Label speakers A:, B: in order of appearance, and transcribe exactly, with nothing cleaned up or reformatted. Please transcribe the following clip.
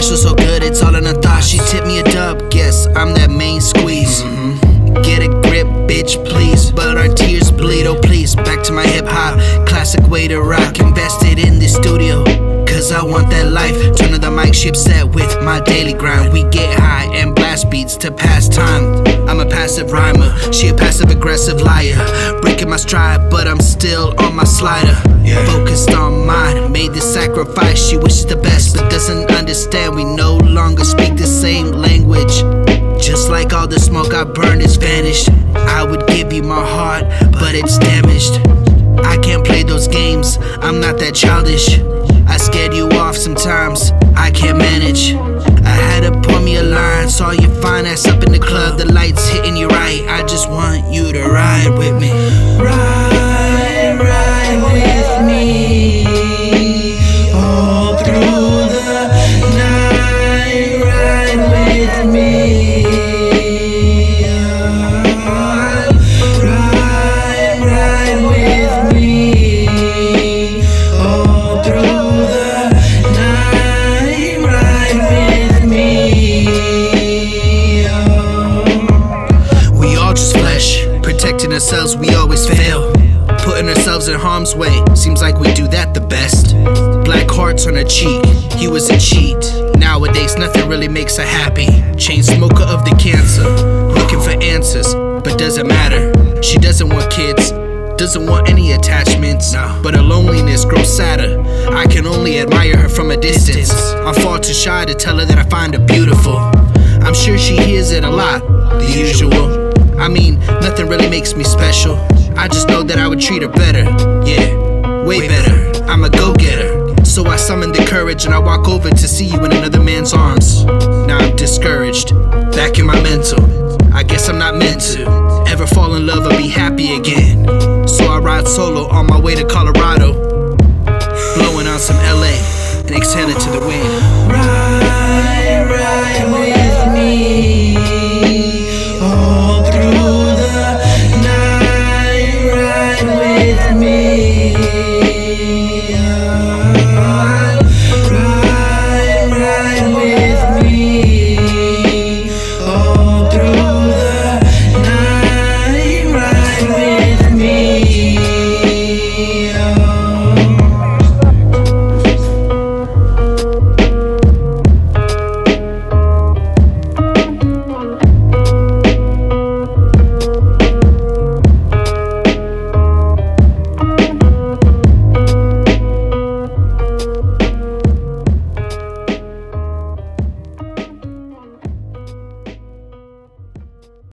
A: so so good, it's all in a thought. She tipped me a dub, guess I'm that main squeeze. Mm-hmm. Get a grip, bitch, please. But our tears bleed, oh please. Back to my hip-hop, classic way to rock. Invested in the studio, cause I want that life. Turn to the mic, ship set with my daily grind. We get high and blast beats to pass time. I'm a passive rhymer, she a passive-aggressive liar. Breaking my stride, but I'm still on my slider. Yeah. Focused on mine, made the sacrifice. She wishes the best, but doesn't understand. We no longer speak the same language. Just like all the smoke I burned is vanished. I would give you my heart, but it's damaged. I can't play those games, I'm not that childish. I scared you off sometimes, I can't manage. I had to pour me a line, saw your fine ass up in the club. The lights hitting you right, I just want you to ride with me. Ride, ride with me all through the night. Ride with me. Ride, ride with me all through the night. Ride with me. We all just flesh, protecting ourselves, we always fail. Putting ourselves in harm's way, seems like we do that the best. Black hearts on her cheek, he was a cheat. Nowadays nothing really makes her happy. Chain smoker of the cancer, looking for answers, but doesn't matter. She doesn't want kids, doesn't want any attachments, but her loneliness grows sadder. I can only admire her from a distance. I'm far too shy to tell her that I find her beautiful. I'm sure she hears it a lot, the usual. I mean, nothing really makes me special. I just know that I would treat her better, yeah, way better. I'm a go-getter, so I summon the courage and I walk over to see you in another man's arms. Now I'm discouraged, back in my mental. I guess I'm not meant to ever fall in love or be happy again. So I ride solo on my way to Colorado, blowing on some L A and exhale it to the wind.